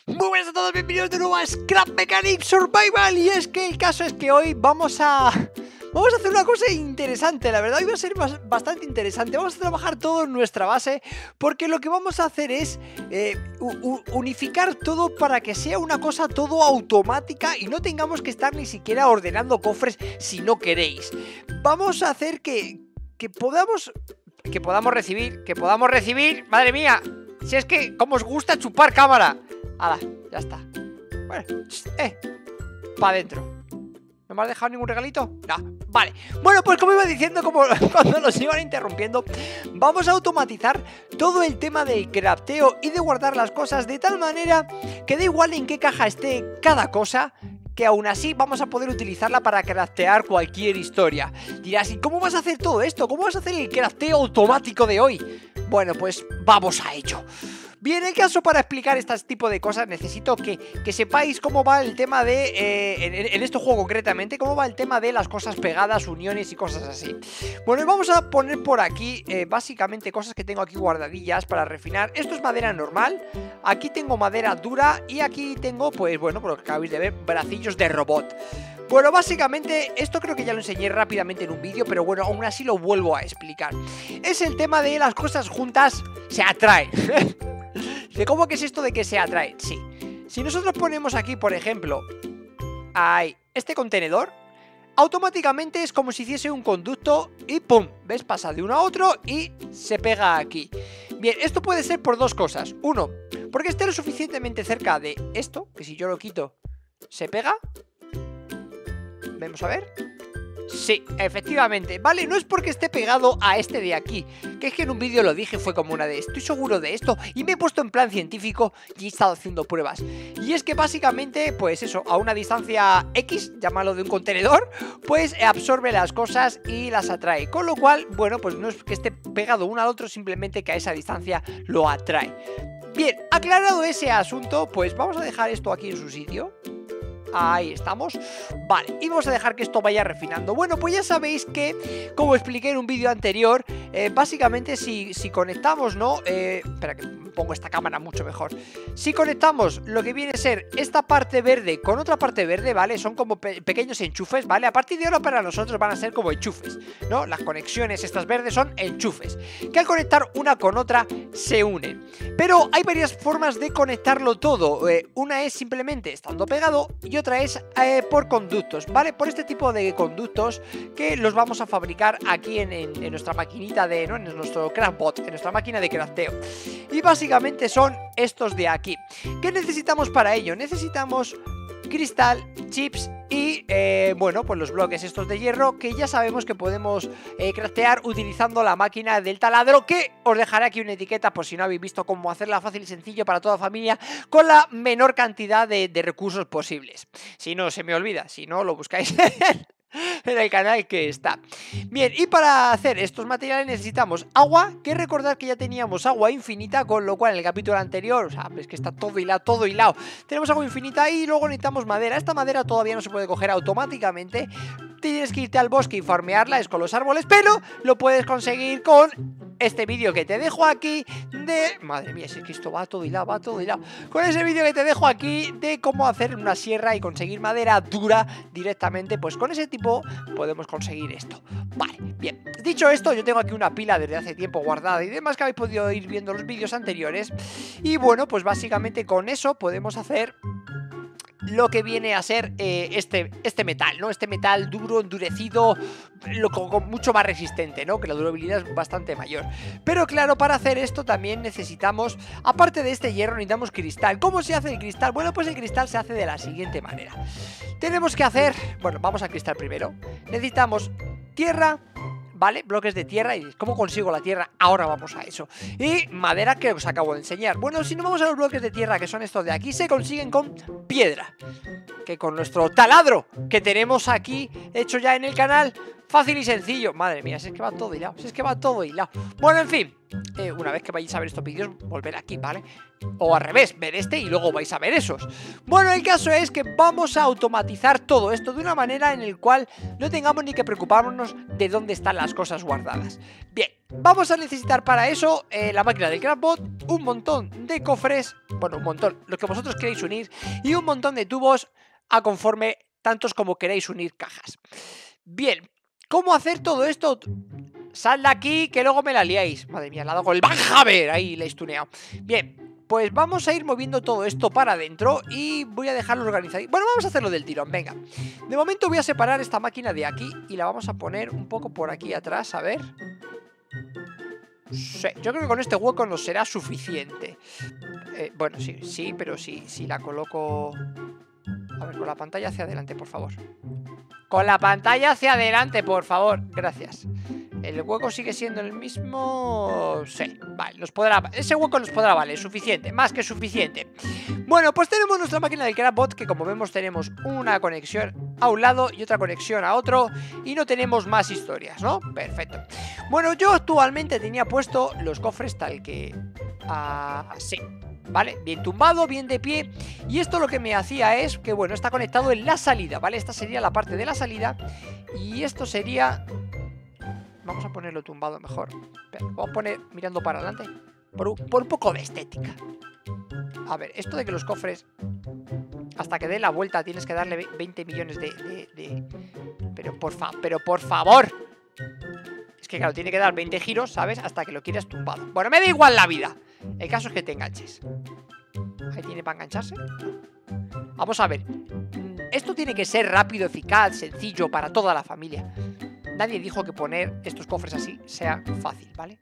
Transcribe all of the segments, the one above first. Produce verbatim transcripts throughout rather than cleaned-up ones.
Muy buenas a todos, bienvenidos de nuevo a Scrap Mechanic Survival. Y es que el caso es que hoy vamos a... Vamos a hacer una cosa interesante, la verdad, hoy va a ser bastante interesante. Vamos a trabajar todo en nuestra base, porque lo que vamos a hacer es eh, unificar todo para que sea una cosa todo automática y no tengamos que estar ni siquiera ordenando cofres si no queréis. Vamos a hacer que, que podamos... Que podamos recibir, que podamos recibir... Madre mía, si es que como os gusta chupar cámara. Hala, ya está. Bueno, eh, para adentro. ¿No me has dejado ningún regalito? No, vale. Bueno, pues como iba diciendo, como cuando nos iban interrumpiendo, vamos a automatizar todo el tema del crafteo y de guardar las cosas de tal manera que da igual en qué caja esté cada cosa, que aún así vamos a poder utilizarla para craftear cualquier historia. Dirás, ¿y cómo vas a hacer todo esto? ¿Cómo vas a hacer el crafteo automático de hoy? Bueno, pues vamos a ello. Bien, en el caso para explicar este tipo de cosas necesito que, que sepáis cómo va el tema de, eh, en, en este juego concretamente, cómo va el tema de las cosas pegadas, uniones y cosas así. Bueno, y vamos a poner por aquí eh, básicamente cosas que tengo aquí guardadillas para refinar. Esto es madera normal, aquí tengo madera dura y aquí tengo, pues bueno, por lo que acabáis de ver, bracillos de robot. Bueno, básicamente, esto creo que ya lo enseñé rápidamente en un vídeo, pero bueno, aún así lo vuelvo a explicar. Es el tema de las cosas juntas se atraen. ¿De cómo que es esto de que se atraen? Sí. Si nosotros ponemos aquí, por ejemplo, ahí, este contenedor, automáticamente es como si hiciese un conducto y ¡pum! ¿Ves? Pasa de uno a otro y se pega aquí. Bien, esto puede ser por dos cosas. Uno, porque esté lo suficientemente cerca de esto, que si yo lo quito, se pega. Vamos a ver. Sí, efectivamente, vale, no es porque esté pegado a este de aquí, que es que en un vídeo lo dije, fue como una de estoy seguro de esto, y me he puesto en plan científico y he estado haciendo pruebas. Y es que básicamente, pues eso, a una distancia X, llámalo de un contenedor, pues absorbe las cosas y las atrae. Con lo cual, bueno, pues no es que esté pegado uno al otro, simplemente que a esa distancia lo atrae. Bien, aclarado ese asunto, pues vamos a dejar esto aquí en su sitio. Ahí estamos. Vale, y vamos a dejar que esto vaya refinando. Bueno, pues ya sabéis que, como expliqué en un vídeo anterior, eh, básicamente si, si conectamos, ¿no? Eh, espera que pongo esta cámara mucho mejor. Si conectamos lo que viene a ser esta parte verde con otra parte verde, ¿vale? Son como pe pequeños enchufes, ¿vale? A partir de ahora para nosotros van a ser como enchufes, ¿no? Las conexiones estas verdes son enchufes, que al conectar una con otra se unen. Pero hay varias formas de conectarlo todo. Eh, una es simplemente estando pegado y otra es eh, por conductos, ¿vale? Por este tipo de conductos que los vamos a fabricar aquí en, en, en nuestra maquinita de, ¿no? En nuestro craftbot, en nuestra máquina de crafteo. Y básicamente son estos de aquí. ¿Qué necesitamos para ello? Necesitamos cristal, chips y, eh, bueno, pues los bloques estos de hierro que ya sabemos que podemos eh, craftear utilizando la máquina del taladro, que os dejaré aquí una etiqueta por si no habéis visto cómo hacerla fácil y sencillo para toda familia con la menor cantidad de, de recursos posibles. Si no, se me olvida, si no, lo buscáis en el canal que está. Bien, y para hacer estos materiales necesitamos agua, que recordad que ya teníamos agua infinita, con lo cual en el capítulo anterior, o sea, es que está todo hilado, todo hilado. Tenemos agua infinita y luego necesitamos madera. Esta madera todavía no se puede coger automáticamente. Tienes que irte al bosque y farmearla, es con los árboles, pero lo puedes conseguir con este vídeo que te dejo aquí de... Madre mía, si es que esto va todo hilado, va todo hilado. Con ese vídeo que te dejo aquí de cómo hacer una sierra y conseguir madera dura directamente, pues con ese tipo podemos conseguir esto. Vale, bien. Dicho esto, yo tengo aquí una pila desde hace tiempo guardada y demás que habéis podido ir viendo los vídeos anteriores. Y bueno, pues básicamente con eso podemos hacer lo que viene a ser eh, este, este metal, ¿no? Este metal duro, endurecido, lo, con, con mucho más resistente, ¿no? Que la durabilidad es bastante mayor. Pero claro, para hacer esto también necesitamos, aparte de este hierro, necesitamos cristal. ¿Cómo se hace el cristal? Bueno, pues el cristal se hace de la siguiente manera. Tenemos que hacer, bueno, vamos al cristal primero. Necesitamos tierra, ¿vale? Bloques de tierra. ¿Y cómo consigo la tierra? Ahora vamos a eso. Y madera, que os acabo de enseñar. Bueno, si no vamos a los bloques de tierra, que son estos de aquí, se consiguen con piedra, que con nuestro taladro que tenemos aquí hecho ya en el canal, Fácil y sencillo. Madre mía, si es que va todo hilado. Si es que va todo hilado. Bueno, en fin. Eh, una vez que vayáis a ver estos vídeos, volver aquí, ¿vale? O al revés, ver este y luego vais a ver esos. Bueno, el caso es que vamos a automatizar todo esto de una manera en el cual no tengamos ni que preocuparnos de dónde están las cosas guardadas. Bien, vamos a necesitar para eso eh, la máquina del Craftbot, un montón de cofres, bueno, un montón, lo que vosotros queréis unir, y un montón de tubos a conforme tantos como queréis unir cajas. Bien, ¿cómo hacer todo esto? Sal de aquí que luego me la liáis. Madre mía, la hago con el Banhammer. Ahí le he stuneado. Bien, pues vamos a ir moviendo todo esto para adentro y voy a dejarlo organizado. Bueno, vamos a hacerlo del tirón, venga. De momento voy a separar esta máquina de aquí y la vamos a poner un poco por aquí atrás, a ver. Sí, yo creo que con este hueco nos será suficiente. eh, Bueno, sí, sí, pero sí, si la coloco... A ver, con la pantalla hacia adelante, por favor. Con la pantalla hacia adelante, por favor. Gracias. ¿El hueco sigue siendo el mismo? Sí, vale, nos podrá... Ese hueco nos podrá valer, suficiente, más que suficiente. Bueno, pues tenemos nuestra máquina del Craftbot, que como vemos tenemos una conexión a un lado y otra conexión a otro, y no tenemos más historias, ¿no? Perfecto. Bueno, yo actualmente tenía puesto los cofres tal que... así, ¿vale? Bien tumbado, bien de pie. Y esto lo que me hacía es que, bueno, está conectado en la salida, ¿vale? Esta sería la parte de la salida. Y esto sería... Vamos a ponerlo tumbado mejor. Espera, vamos a poner mirando para adelante. Por un, por un poco de estética. A ver, esto de que los cofres... Hasta que dé la vuelta tienes que darle veinte millones de... de, de... Pero, por fa... Pero por favor. Es que claro, tiene que dar veinte giros, ¿sabes? Hasta que lo quieras tumbado. Bueno, me da igual la vida. El caso es que te enganches. Ahí tiene para engancharse. Vamos a ver. Esto tiene que ser rápido, eficaz, sencillo para toda la familia. Nadie dijo que poner estos cofres así sea fácil, ¿vale?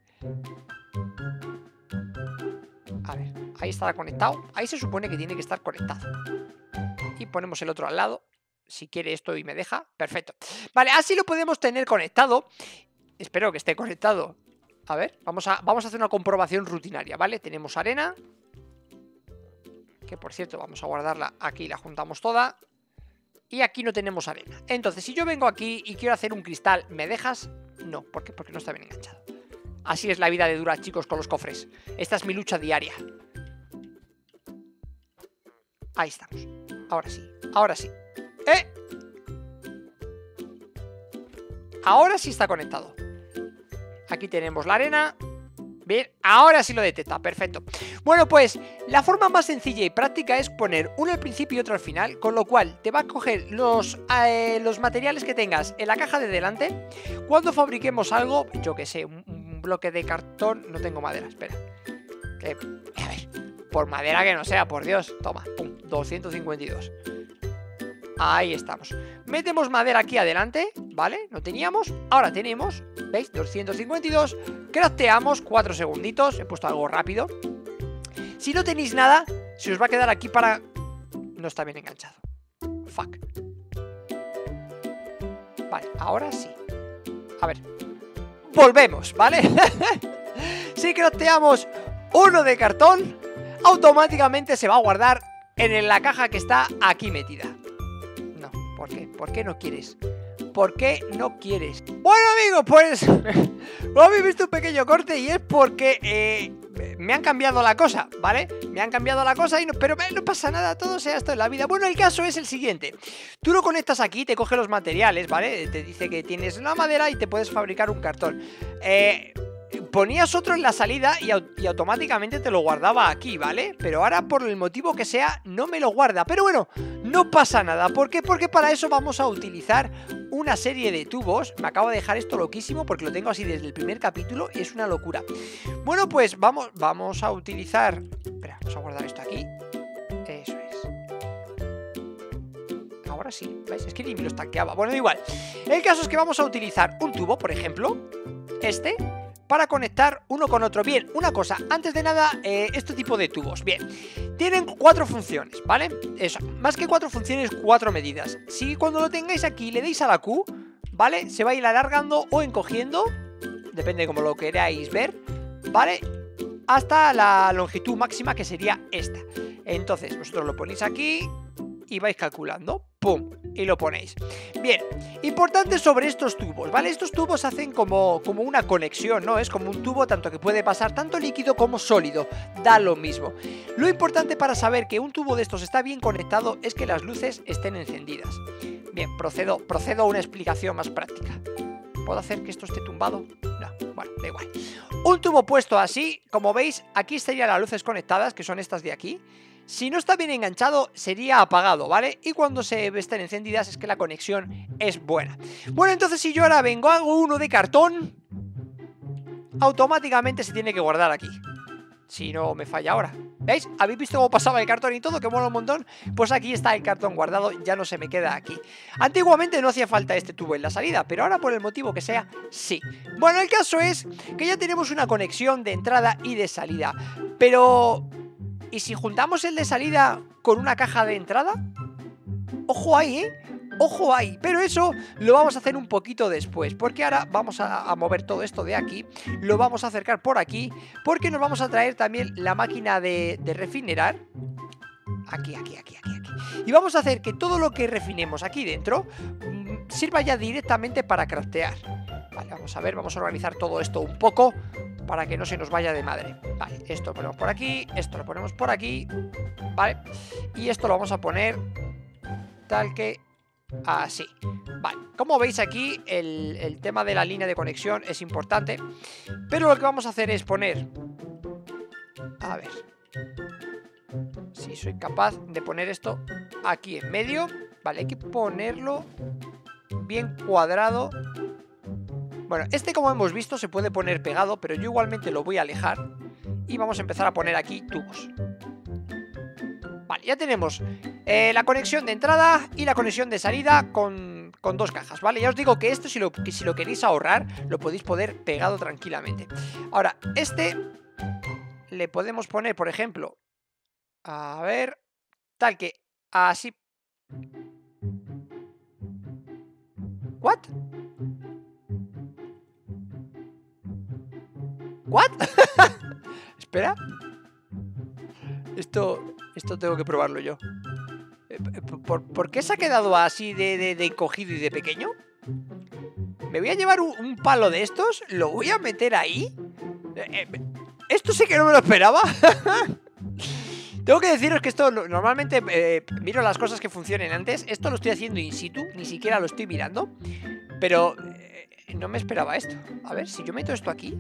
A ver, ahí estará conectado. Ahí se supone que tiene que estar conectado. Y ponemos el otro al lado. Si quiere esto y me deja, perfecto. Vale, así lo podemos tener conectado. Espero que esté conectado. A ver, vamos a, vamos a hacer una comprobación rutinaria, ¿vale? Tenemos arena. Que por cierto, vamos a guardarla aquí, la juntamos toda. Y aquí no tenemos arena. Entonces, si yo vengo aquí y quiero hacer un cristal, ¿me dejas? No, ¿por qué? Porque no está bien enganchado. Así es la vida de dura, chicos, con los cofres. Esta es mi lucha diaria. Ahí estamos. Ahora sí, ahora sí. ¡Eh! Ahora sí está conectado. Aquí tenemos la arena. Bien, ahora sí lo detecta, perfecto. Bueno, pues la forma más sencilla y práctica es poner uno al principio y otro al final, con lo cual te va a coger los, eh, los materiales que tengas en la caja de delante. Cuando fabriquemos algo, yo que sé, un, un bloque de cartón, no tengo madera, espera. Que, a ver, por madera que no sea, por Dios, toma, pum, doscientos cincuenta y dos. Ahí estamos. Metemos madera aquí adelante, ¿vale? No teníamos, ahora tenemos, ¿veis? doscientos cincuenta y dos. Crafteamos cuatro segunditos. He puesto algo rápido. Si no tenéis nada, se os va a quedar aquí para... No está bien enganchado. Fuck. Vale, ahora sí. A ver. Volvemos, ¿vale? Si crafteamos uno de cartón, automáticamente se va a guardar en la caja que está aquí metida. No, ¿por qué? ¿Por qué no quieres? ¿Por qué no quieres? Bueno, amigos, pues habéis visto un pequeño corte y es porque eh, me han cambiado la cosa, ¿vale? Me han cambiado la cosa, y no, pero eh, no pasa nada, todo sea esto en la vida. Bueno, el caso es el siguiente. Tú lo conectas aquí, te coge los materiales, ¿vale? Te dice que tienes una madera y te puedes fabricar un cartón. Eh... Ponías otro en la salida y, y automáticamente te lo guardaba aquí, ¿vale? Pero ahora, por el motivo que sea, no me lo guarda. Pero bueno, no pasa nada. ¿Por qué? Porque para eso vamos a utilizar una serie de tubos. Me acabo de dejar esto loquísimo porque lo tengo así desde el primer capítulo y es una locura. Bueno, pues vamos, vamos a utilizar... Espera, vamos a guardar esto aquí. Eso es. Ahora sí, ¿veis? Es que ni me lo estanqueaba. Bueno, da igual. El caso es que vamos a utilizar un tubo, por ejemplo, este... para conectar uno con otro. Bien, una cosa, antes de nada, eh, este tipo de tubos, bien, tienen cuatro funciones, ¿vale? Eso, más que cuatro funciones, cuatro medidas. Si cuando lo tengáis aquí le deis a la Q, ¿vale? Se va a ir alargando o encogiendo, depende de cómo lo queráis ver, ¿vale? Hasta la longitud máxima, que sería esta. Entonces, vosotros lo ponéis aquí y vais calculando. pum, y lo ponéis. Bien, importante sobre estos tubos, ¿vale? Estos tubos hacen como, como una conexión, ¿no? Es como un tubo tanto que puede pasar tanto líquido como sólido, da lo mismo. Lo importante para saber que un tubo de estos está bien conectado es que las luces estén encendidas. Bien, procedo, procedo a una explicación más práctica. ¿Puedo hacer que esto esté tumbado? No, bueno, da igual. Un tubo puesto así, como veis, aquí estarían las luces conectadas, que son estas de aquí. Si no está bien enganchado, sería apagado, ¿vale? Y cuando se estén encendidas es que la conexión es buena. Bueno, entonces si yo ahora vengo, hago uno de cartón, automáticamente se tiene que guardar aquí. Si no me falla ahora. ¿Veis? ¿Habéis visto cómo pasaba el cartón y todo? Que mola un montón. Pues aquí está el cartón guardado, ya no se me queda aquí. Antiguamente no hacía falta este tubo en la salida, pero ahora por el motivo que sea, sí. Bueno, el caso es que ya tenemos una conexión de entrada y de salida. Pero... ¿y si juntamos el de salida con una caja de entrada? Ojo ahí, ¿eh? Ojo ahí, pero eso lo vamos a hacer un poquito después, porque ahora vamos a, a mover todo esto de aquí, lo vamos a acercar por aquí, porque nos vamos a traer también la máquina de, de refinerar. Aquí, aquí, aquí, aquí, aquí. Y vamos a hacer que todo lo que refinemos aquí dentro mmm, sirva ya directamente para craftear. Vale, vamos a ver, vamos a organizar todo esto un poco para que no se nos vaya de madre. Vale, esto lo ponemos por aquí, esto lo ponemos por aquí, vale, y esto lo vamos a poner tal que así. Vale, como veis aquí el, el tema de la línea de conexión es importante, pero lo que vamos a hacer es poner, a ver si soy capaz de poner esto aquí en medio. Vale, hay que ponerlo bien cuadrado. Bueno, este como hemos visto se puede poner pegado, pero yo igualmente lo voy a alejar. Y vamos a empezar a poner aquí tubos. Vale, ya tenemos eh, la conexión de entrada y la conexión de salida con, con dos cajas, ¿vale? Ya os digo que esto si lo, que si lo queréis ahorrar, lo podéis poner pegado tranquilamente. Ahora, este le podemos poner, por ejemplo, a ver, tal que así. ¿What? ¿What? Espera. Esto, esto tengo que probarlo yo. ¿Por, por qué se ha quedado así de, de, de encogido y de pequeño? Me voy a llevar un, un palo de estos, lo voy a meter ahí. Eh, esto sí que no me lo esperaba. Tengo que deciros que esto normalmente eh, miro las cosas que funcionen antes. Esto lo estoy haciendo in situ, ni siquiera lo estoy mirando. Pero eh, no me esperaba esto. A ver, si yo meto esto aquí.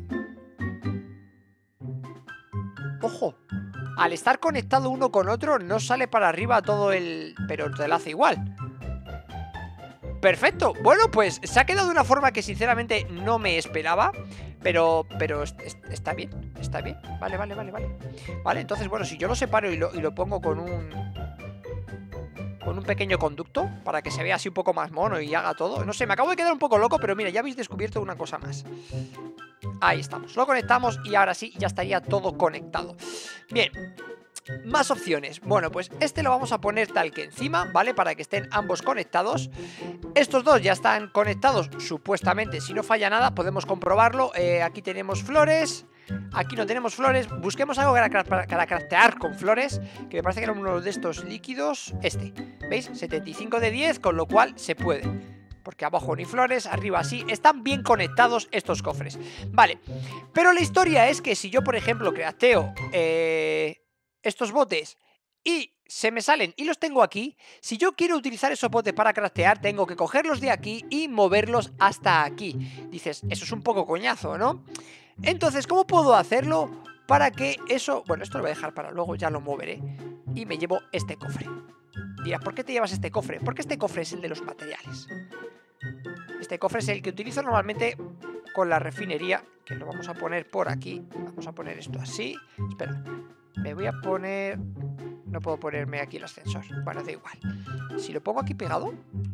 Ojo, al estar conectado uno con otro no sale para arriba todo el... pero te lo hace igual. Perfecto, bueno pues se ha quedado de una forma que sinceramente no me esperaba. Pero, pero est está bien, está bien. Vale, vale, vale, vale. Vale, entonces bueno, si yo lo separo y lo, y lo pongo con un... con un pequeño conducto, para que se vea así un poco más mono y haga todo. No sé, me acabo de quedar un poco loco, pero mira, ya habéis descubierto una cosa más. Ahí estamos, lo conectamos y ahora sí, ya estaría todo conectado. Bien, más opciones. Bueno, pues este lo vamos a poner tal que encima, ¿vale? Para que estén ambos conectados. Estos dos ya están conectados, supuestamente, si no falla nada, podemos comprobarlo. eh, Aquí tenemos flores, aquí no tenemos flores. Busquemos algo para, para, para craftear con flores, que me parece que era uno de estos líquidos. Este, ¿veis? setenta y cinco de diez, con lo cual se puede. Porque abajo ni flores, arriba sí. Están bien conectados estos cofres. Vale, pero la historia es que si yo, por ejemplo, crafteo eh, estos botes y se me salen y los tengo aquí, si yo quiero utilizar esos botes para craftear, tengo que cogerlos de aquí y moverlos hasta aquí. Dices, eso es un poco coñazo, ¿no? Entonces, ¿cómo puedo hacerlo para que eso... bueno, esto lo voy a dejar para luego, ya lo moveré. Y me llevo este cofre. Dirás, ¿por qué te llevas este cofre? Porque este cofre es el de los materiales. Este cofre es el que utilizo normalmente con la refinería, que lo vamos a poner por aquí. Vamos a poner esto así. Espera, me voy a poner... no puedo ponerme aquí el ascensor. Bueno, da igual. Si lo pongo aquí pegado...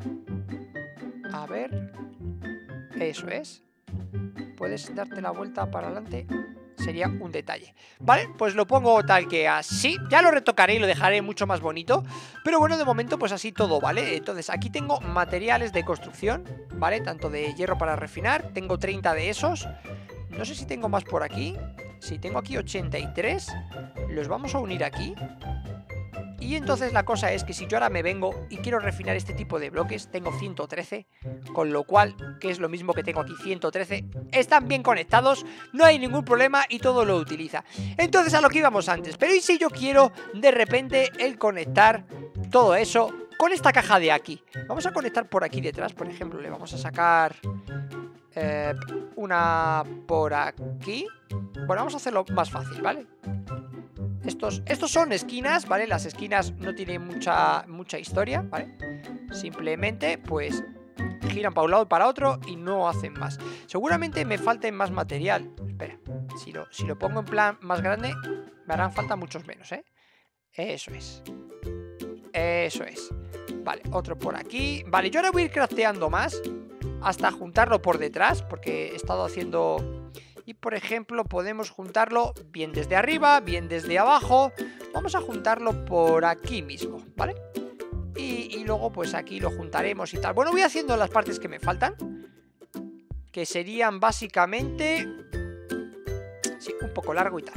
a ver... eso es. Puedes darte la vuelta para adelante... sería un detalle. Vale, pues lo pongo tal que así. Ya lo retocaré y lo dejaré mucho más bonito. Pero bueno, de momento pues así todo, ¿vale? Entonces aquí tengo materiales de construcción, ¿vale? Tanto de hierro para refinar. Tengo treinta de esos. No sé si tengo más por aquí. Si tengo aquí ochenta y tres. Los vamos a unir aquí. Y entonces la cosa es que si yo ahora me vengo y quiero refinar este tipo de bloques, tengo ciento trece, con lo cual, que es lo mismo que tengo aquí, ciento trece, están bien conectados, no hay ningún problema y todo lo utiliza. Entonces a lo que íbamos antes, pero ¿y si yo quiero de repente el conectar todo eso con esta caja de aquí? Vamos a conectar por aquí detrás, por ejemplo, le vamos a sacar eh, una por aquí. Bueno, vamos a hacerlo más fácil, ¿vale? Estos, estos son esquinas, ¿vale? Las esquinas no tienen mucha, mucha historia, ¿vale? Simplemente, pues, giran para un lado y para otro y no hacen más. Seguramente me falte más material. Espera, si lo, si lo pongo en plan más grande, me harán falta muchos menos, ¿eh? Eso es. Eso es. Vale, otro por aquí. Vale, yo ahora voy a ir crafteando más hasta juntarlo por detrás, porque he estado haciendo... Y por ejemplo podemos juntarlo bien desde arriba, bien desde abajo. Vamos a juntarlo por aquí mismo, ¿vale? Y, y luego pues aquí lo juntaremos y tal. Bueno, voy haciendo las partes que me faltan, que serían básicamente... Sí, un poco largo y tal.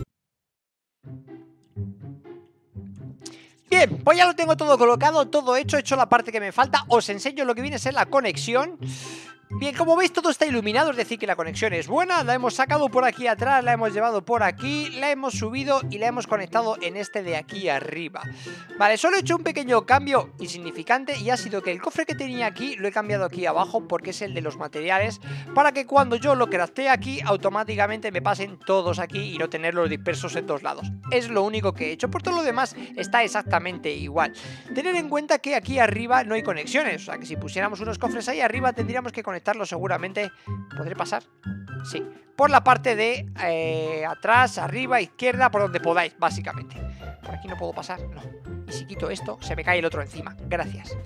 Bien, pues ya lo tengo todo colocado, todo hecho, he hecho la parte que me falta. Os enseño lo que viene a ser la conexión. Bien, como veis todo está iluminado, es decir que la conexión es buena. La hemos sacado por aquí atrás, la hemos llevado por aquí, la hemos subido y la hemos conectado en este de aquí arriba. Vale, solo he hecho un pequeño cambio insignificante y ha sido que el cofre que tenía aquí lo he cambiado aquí abajo porque es el de los materiales, para que cuando yo lo craftee aquí automáticamente me pasen todos aquí y no tenerlos dispersos en dos lados. Es lo único que he hecho, por todo lo demás está exactamente igual. Tener en cuenta que aquí arriba no hay conexiones, o sea que si pusiéramos unos cofres ahí arriba tendríamos que conectar seguramente. ¿Podré pasar? Sí, por la parte de eh, atrás, arriba, izquierda, por donde podáis, básicamente. Por aquí no puedo pasar, no. Y si quito esto, se me cae el otro encima. Gracias.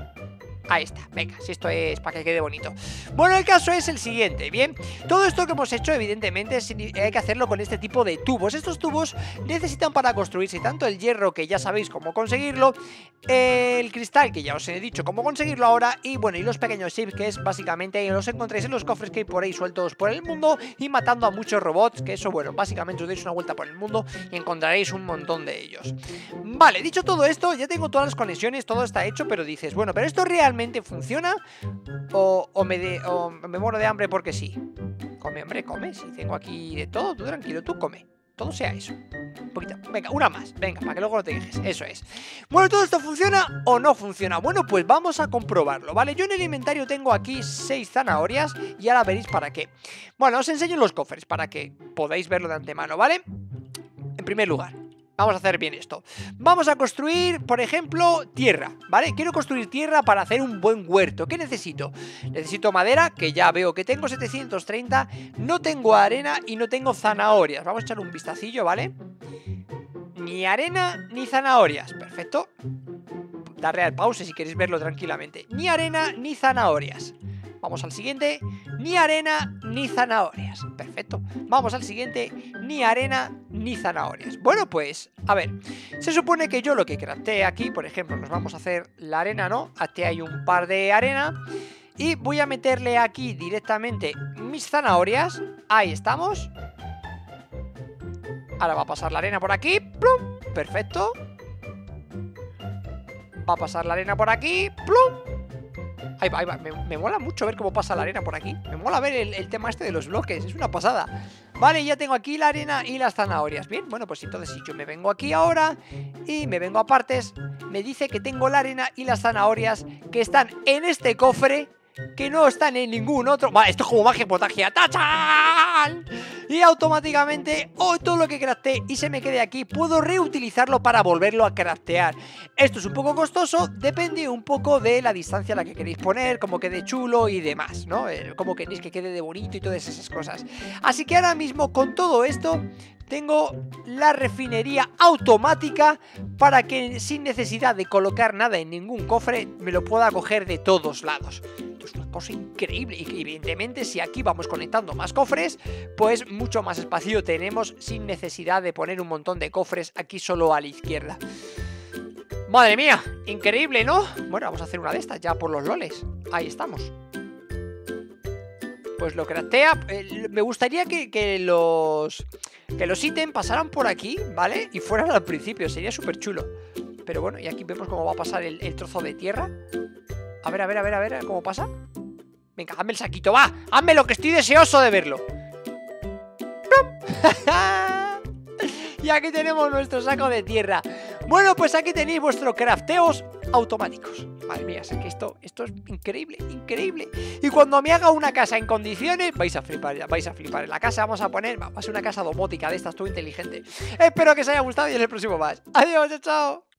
Ahí está, venga, si esto es para que quede bonito. Bueno, el caso es el siguiente, bien. Todo esto que hemos hecho, evidentemente, hay que hacerlo con este tipo de tubos. Estos tubos necesitan para construirse tanto el hierro, que ya sabéis cómo conseguirlo, el cristal, que ya os he dicho cómo conseguirlo ahora, y bueno, y los pequeños chips, que es básicamente los encontráis en los cofres que hay por ahí sueltos por el mundo y matando a muchos robots, que eso, bueno, básicamente os deis una vuelta por el mundo y encontraréis un montón de ellos. Vale, dicho todo esto, ya tengo todas las conexiones, todo está hecho, pero dices, bueno, pero esto realmente funciona o, o, me de, o me muero de hambre porque sí. Come, hombre, come. Si tengo aquí de todo, tú tranquilo, tú come. Todo sea eso. Un poquito. Venga, una más. Venga, para que luego no te quejes. Eso es. Bueno, ¿todo esto funciona o no funciona? Bueno, pues vamos a comprobarlo, ¿vale? Yo en el inventario tengo aquí seis zanahorias y ahora veréis para qué. Bueno, os enseño los cofres para que podáis verlo de antemano, ¿vale? En primer lugar, vamos a hacer bien esto. Vamos a construir, por ejemplo, tierra, ¿vale? Quiero construir tierra para hacer un buen huerto. ¿Qué necesito? Necesito madera, que ya veo que tengo setecientos treinta. No tengo arena y no tengo zanahorias. Vamos a echar un vistacillo, ¿vale? Ni arena ni zanahorias. Perfecto. Darle al pause si queréis verlo tranquilamente. Ni arena ni zanahorias. Vamos al siguiente. Ni arena ni zanahorias. Perfecto. Vamos al siguiente. Ni arena ni zanahorias. Bueno, pues, a ver. Se supone que yo lo que crafté aquí, por ejemplo, nos vamos a hacer la arena, ¿no? Aquí hay un par de arena. Y voy a meterle aquí directamente mis zanahorias. Ahí estamos. Ahora va a pasar la arena por aquí. ¡Plum! Perfecto. Va a pasar la arena por aquí. ¡Plum! Ahí va, ahí va. Me, me mola mucho ver cómo pasa la arena por aquí. Me mola ver el, el tema este de los bloques. Es una pasada. Vale, ya tengo aquí la arena y las zanahorias. Bien, bueno, pues entonces si yo me vengo aquí ahora y me vengo a partes, me dice que tengo la arena y las zanahorias que están en este cofre, que no están en ningún otro. Vale, esto es como magia potagia. ¡Tachán! Y automáticamente, oh, todo lo que crafté y se me quede aquí, puedo reutilizarlo para volverlo a craftear. Esto es un poco costoso, depende un poco de la distancia a la que queréis poner, como quede chulo y demás, ¿no? Eh, como queréis que quede de bonito y todas esas cosas. Así que ahora mismo, con todo esto, tengo la refinería automática para que sin necesidad de colocar nada en ningún cofre me lo pueda coger de todos lados. Esto es una cosa increíble y evidentemente si aquí vamos conectando más cofres, pues mucho más espacio tenemos sin necesidad de poner un montón de cofres aquí solo a la izquierda. ¡Madre mía! Increíble, ¿no? Bueno, vamos a hacer una de estas ya por los loles. Ahí estamos. Pues lo craftea. Eh, me gustaría que, que los... Que los ítems pasaran por aquí, ¿vale? Y fueran al principio, sería súper chulo. Pero bueno, y aquí vemos cómo va a pasar el, el trozo de tierra. A ver, a ver, a ver, a ver, ¿cómo pasa? Venga, hazme el saquito, va, hazme lo que estoy deseoso de verlo. Y aquí tenemos nuestro saco de tierra. Bueno, pues aquí tenéis vuestros crafteos automáticos. Madre mía, es que esto, esto es increíble, increíble. Y cuando me haga una casa en condiciones, vais a flipar, ya, vais a flipar. En la casa vamos a poner, va a ser una casa domótica de estas, todo inteligente. Espero que os haya gustado y en el próximo más. Adiós, chao.